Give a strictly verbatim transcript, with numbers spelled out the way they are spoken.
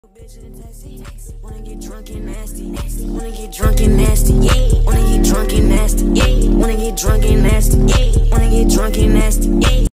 Wanna get drunk and nasty, wanna get drunk and nasty, yeah. Wanna get drunk and nasty, yeah. Wanna get drunk and nasty, yeah. Wanna get drunk and nasty, yeah.